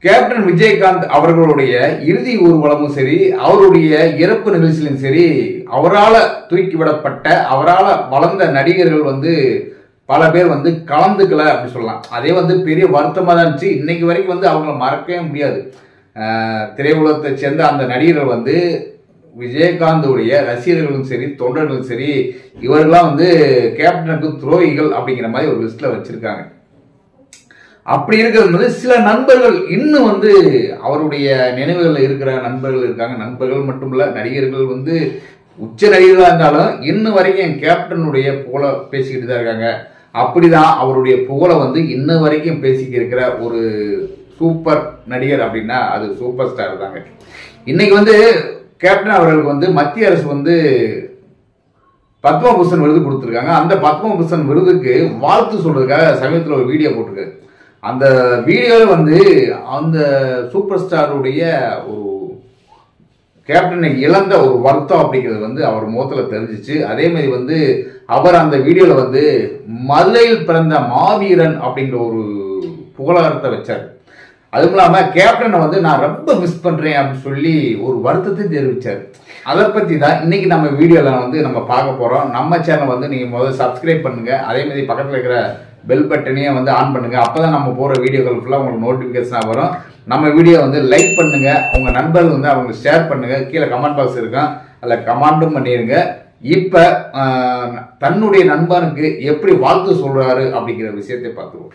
Captain Vijayakanth அவர்களுடைய இறுதி ஊர்வலமும் சரி, அவருடைய இறப்பு நிகழ்ச்சியிலும் சரி, அவரால் தூக்கிவிடப்பட்ட அவரால் வளர்ந்த நடிகர்கள் பல பேர் கலந்துக்கல அப்படி சொல்லலாம். அதே பெரிய வருத்தமாக தான் இருந்துச்சு. இன்னைக்கு வரைக்கும் அவங்கள மறக்கவே முடியாது. திரையுலகத்தை சேர்ந்த அந்த நடிகர்கள் விஜயகாந்துடைய ரசிகர்களும் சரி, தொண்டர்களும் சரி, இவர்களாம் கேப்டனுக்கு துரோகிகள் அப்படிங்கிற மாதிரி ஒரு லிஸ்ட்ல வச்சிருக்காங்க. அப்படி இருக்கிறது சில நண்பர்கள் இன்னும் அவருடைய நினைவுகளில் இருக்கிற நண்பர்கள் இருக்காங்க. நண்பர்கள் மட்டுமல்ல, நடிகர்கள் உச்ச நடிகர்களாக இருந்தாலும் இன்னும் வரைக்கும் என் கேப்டனுடைய புகழை பேசிக்கிட்டு தான் இருக்காங்க. அப்படிதான் அவருடைய புகழை இன்ன வரைக்கும் பேசிக்கிட்டு இருக்கிற ஒரு சூப்பர் நடிகர் அப்படின்னா அது சூப்பர் ஸ்டார் தாங்க. இன்னைக்கு கேப்டன் அவர்களுக்கு மத்திய அரசு பத்மபூஷன் விருது கொடுத்துருக்காங்க. அந்த பத்மபூஷன் விருதுக்கு வாழ்த்து சொல்றதுக்காக சமீபத்தில் ஒரு வீடியோ போட்டிருக்காரு. அந்த வீடியோவில் அந்த சூப்பர் ஸ்டாருடைய ஒரு கேப்டனை இழந்த ஒரு வருத்தம் அப்படிங்கிறது அவர் முகத்தில் தெரிஞ்சிச்சு. அதே மாதிரி அவர் அந்த வீடியோவில் மதுரையில் பிறந்த மாவீரன் அப்படிங்கிற ஒரு புகழாரத்தை வச்சார். அதுவும் இல்லாமல் கேப்டனை நான் ரொம்ப மிஸ் பண்ணுறேன் அப்படின்னு சொல்லி ஒரு வருத்தத்தை தெரிவித்தார். அதை பற்றி தான் இன்னைக்கு நம்ம வீடியோவில் நம்ம பார்க்க போகிறோம். நம்ம சேனல் நீங்கள் முதல்ல சப்ஸ்கிரைப் பண்ணுங்கள். அதே மாதிரி பக்கத்தில் இருக்கிற பெல் பட்டனையே ஆன் பண்ணுங்க. அப்பதான் நம்ம போற வீடியோக்கள் ஃபுல்லா உங்களுக்கு நோட்டிபிகேஷன் வரும். நம்ம வீடியோ லைக் பண்ணுங்க, உங்க நண்பர்கள் அவங்களுக்கு ஷேர் பண்ணுங்க. கீழே கமெண்ட் பாக்ஸ் இருக்கும், அதுல கமெண்டும் பண்ணிருங்க. இப்ப தன்னுடைய நண்பனுக்கு எப்படி வாழ்த்து சொல்றாரு அப்படிங்கிற விஷயத்தை பார்த்துருவோம்.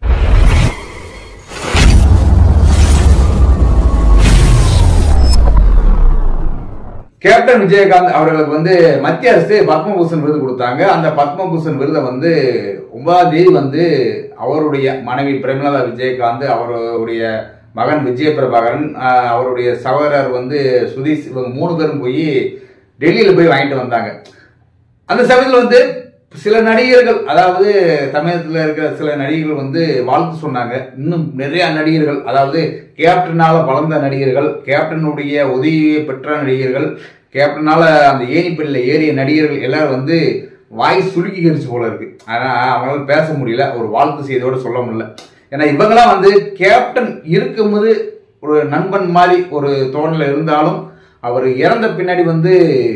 கேப்டன் விஜயகாந்த் அவர்களுக்கு மத்திய அரசு பத்மபூஷன் விருது கொடுத்தாங்க. அந்த பத்மபூஷன் விருதை 9ஆம் தேதி அவருடைய மனைவி பிரேமலதா விஜயகாந்த், அவருடைய மகன் விஜய பிரபாகரன், அவருடைய சகோதரர் சுதீஷ், இவங்க 3 பேரும் போய் டெல்லியில போய் வாங்கிட்டு வந்தாங்க. அந்த சமயத்தில் சில நடிகர்கள், அதாவது தமிழகத்தில் இருக்கிற சில நடிகர்கள் வாழ்த்து சொன்னாங்க. இன்னும் நிறைய நடிகர்கள், அதாவது கேப்டனால வளர்ந்த நடிகர்கள், கேப்டனுடைய உதவியை பெற்ற நடிகர்கள், கேப்டனால அந்த ஏணிப்பள்ளியில் ஏறிய நடிகர்கள் எல்லாரும் வாய் சுருக்கிக்கிருச்சு போல இருக்கு. ஆனா அவங்களால பேச முடியல, ஒரு வாழ்த்து செய்தியோட சொல்ல முடியல. ஏன்னா இவங்கெல்லாம் கேப்டன் இருக்கும்போது ஒரு நண்பன் மாதிரி ஒரு தோணல இருந்தாலும், அவர் இறந்த பின்னாடி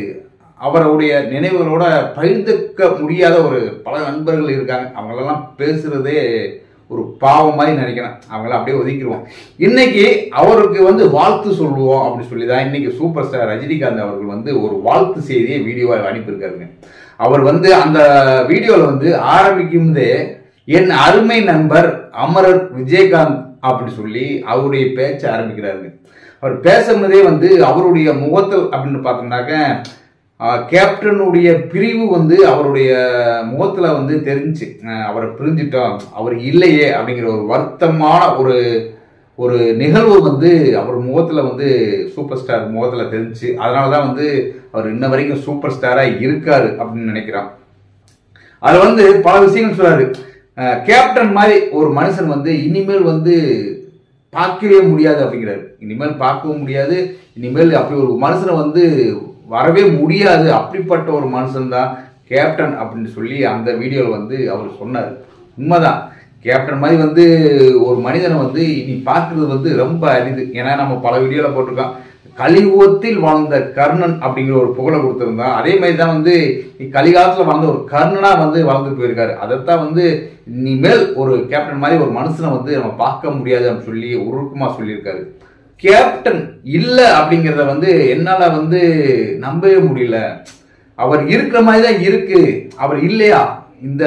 அவருடைய நினைவுகளோட பகிர்ந்துக்க முடியாத ஒரு பல நண்பர்கள் இருக்காங்க. அவங்களெல்லாம் பேசுறதே ஒரு பாவம் மாதிரி நினைக்கிறேன். அவங்கள அப்படியே ஒதுக்கிடுவோம். இன்னைக்கு அவருக்கு வாழ்த்து சொல்லுவோம் அப்படின்னு சொல்லி தான் இன்னைக்கு சூப்பர் ஸ்டார் ரஜினிகாந்த் அவர்கள் ஒரு வாழ்த்து செய்தியை வீடியோவை அனுப்பியிருக்காருங்க. அவர் அந்த வீடியோவில் ஆரம்பிக்கும் போதே என் அருமை நண்பர் அமரர் விஜயகாந்த் அப்படி சொல்லி அவருடைய பேச்சை ஆரம்பிக்கிறாருங்க. அவர் பேசும்போதே அவருடைய முகத்தில் அப்படின்னு பார்த்தோம்னாக்க கேப்டனுடைய பிரிவு அவருடைய முகத்துல தெரிஞ்சு, அவரை பிரிஞ்சிட்டோம், அவர் இல்லையே அப்படிங்கிற ஒரு வருத்தமான ஒரு நிகழ்வு அவர் முகத்துல சூப்பர் ஸ்டார் முகத்துல தெரிஞ்சு. அதனாலதான் அவர் இன்ன வரைக்கும் சூப்பர் ஸ்டாரா இருக்காரு அப்படின்னு நினைக்கிறான். அதுல பல விஷயங்கள் சொல்றாரு. கேப்டன் மாதிரி ஒரு மனுஷன் இனிமேல் பார்க்கவே முடியாது அப்படிங்கிறாரு. இனிமேல் பார்க்கவும் முடியாது, இனிமேல் அப்படி ஒரு மனுஷனை வரவே முடியாது, அப்படிப்பட்ட ஒரு மனுஷன் தான் கேப்டன் அப்படின்னு சொல்லி அந்த வீடியோவில் அவர் சொன்னார். உண்மைதான். கேப்டன் மாதிரி ஒரு மனிதனை இனி பார்க்கறது ரொம்ப அரிது. ஏன்னா நம்ம பல வீடியோவில் போட்டிருக்கோம். கலியுகத்தில் வாழ்ந்த கர்ணன் அப்படிங்கிற ஒரு புகழை கொடுத்திருந்தான். அதே மாதிரி தான் கலிகாலத்தில் வாழ்ந்த ஒரு கர்ணனா வாழ்ந்து போயிருக்காரு. அதைத்தான் இனிமேல் ஒரு கேப்டன் மாதிரி ஒரு மனுஷனை நம்ம பார்க்க முடியாது அப்படின்னு சொல்லி உருக்கமா சொல்லியிருக்காரு. கேப்டன் இல்ல அப்படிங்கிறத என்னால நம்பவே முடியல. அவர் இருக்கிற மாதிரி தான் இருக்கு, அவர் இல்லையா, இந்த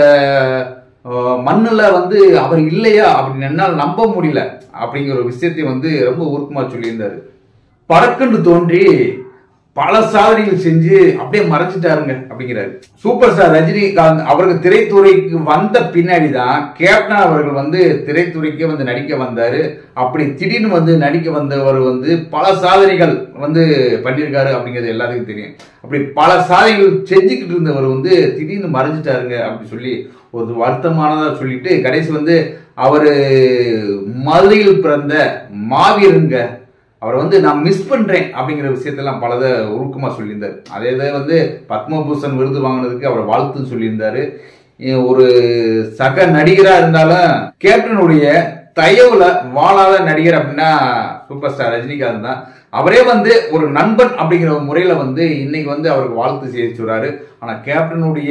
மண்ணுல அவர் இல்லையா அப்படின்னு என்னால் நம்ப முடியல அப்படிங்கிற ஒரு விஷயத்தை ரொம்ப உருக்கமா சொல்லியிருந்தாரு. பறக்கண்டு தோன்றி பல சாதனைகள் செஞ்சு அப்படியே மறைச்சிட்டாருங்க அப்படிங்கிறாரு. சூப்பர் ஸ்டார் ரஜினிகாந்த் அவருக்கு திரைத்துறைக்கு வந்த பின்னாடி தான் கேப்டன் அவர்கள் திரைத்துறைக்கே நடிக்க வந்தாரு. அப்படி திடீர்னு நடிக்க வந்தவர் பல சாதனைகள் பண்ணியிருக்காரு அப்படிங்கிறது எல்லாத்துக்கும் தெரியும். அப்படி பல சாதனைகள் செஞ்சுக்கிட்டு இருந்தவர் திடீர்னு மறைஞ்சிட்டாருங்க அப்படி சொல்லி ஒரு வருத்தமானதா சொல்லிட்டு கடைசி அவரு மதுரையில் பிறந்த மாவீரங்க, அவரை நான் மிஸ் பண்றேன் அப்படிங்கிற விஷயத்தெல்லாம் பலதை உருக்கமா சொல்லியிருந்தாரு. அதே பத்மபூஷன் விருது வாங்கினதுக்கு அவரை வாழ்த்துன்னு சொல்லியிருந்தாரு. ஒரு சக நடிகரா இருந்தாலும் கேப்டனுடைய தயவுல வாழாத நடிகர் அப்படின்னா சூப்பர் ஸ்டார் ரஜினிகாந்த் தான். அவரே வந்து ஒரு நண்பன் அப்படிங்கிற முறையில வந்து இன்னைக்கு வந்து அவருக்கு வாழ்த்து செய்தி சொல்றாரு. ஆனா கேப்டனுடைய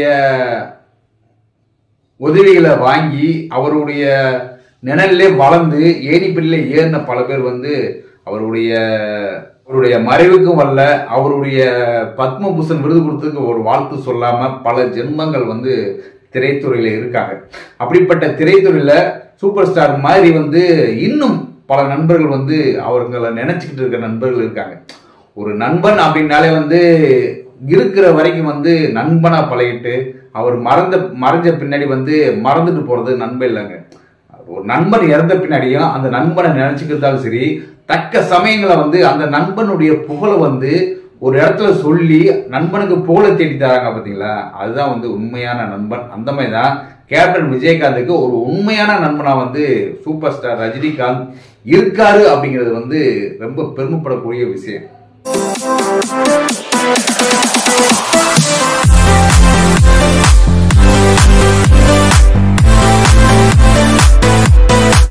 உதவிகளை வாங்கி அவருடைய நிழல்லே வளர்ந்து ஏணிப்படியில ஏறின பல பேர் வந்து அவருடைய மறைவுக்கும் வரல, அவருடைய பத்மபூஷன் விருது கொடுத்ததுக்கு ஒரு வாழ்த்து சொல்லாம பல ஜென்மங்கள் வந்து திரைத்துறையில இருக்காங்க. அப்படிப்பட்ட திரைத்துறையில சூப்பர் ஸ்டார் மாதிரி வந்து இன்னும் பல நண்பர்கள் வந்து அவர்களை நினைச்சுக்கிட்டு இருக்கிற நண்பர்கள் இருக்காங்க. ஒரு நண்பன் அப்படின்னாலே வந்து இருக்கிற வரைக்கும் வந்து நண்பனா பழகிட்டு அவர் மறைஞ்ச பின்னாடி வந்து மறந்துட்டு போறது நண்பன் இல்லைங்க. ஒரு நண்பன் இறந்த பின்னாடியும் அந்த நண்பனை நினைச்சுக்கிறதாலும் சரி, தக்க சமயங்களை வந்து அந்த நண்பனுடைய புகழை வந்து ஒரு இடத்துல சொல்லி நண்பனுக்கு புகழை தேடி தராங்க பாத்தீங்களா, அதுதான் வந்து உண்மையான நண்பன். அந்த மாதிரி தான் கேப்டன் விஜயகாந்துக்கு ஒரு உண்மையான நண்பனா வந்து சூப்பர் ஸ்டார் ரஜினிகாந்த் இருக்காரு அப்படிங்கிறது வந்து ரொம்ப பெருமைப்படக்கூடிய விஷயம்.